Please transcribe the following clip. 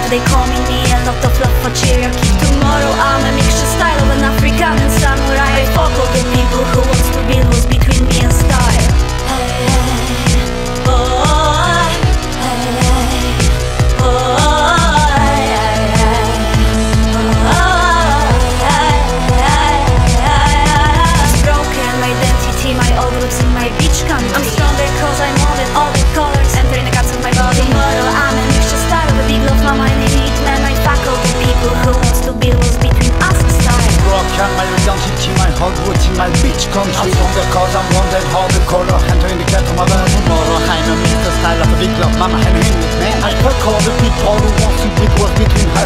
they call me a lot of love for cherokee. Tomorrow I'm a mixture style of an African and samurai. I fuck all the people who wants to be loose between me and style. I'm stronger cause I'm moving all the colors, entering the gaps of my body. Tomorrow I'm a mixture style of a big love mama and an elite man. I fuck all the people who wants to be loose between us and style. Rock and my identity, my Hollywood, my beach country. I'm stronger cause I'm wanted, all the color, entering the gaps of my body. Tomorrow I'm a mixture style of a big love mama and an elite man. I fuck all the people who wants to be loose between us.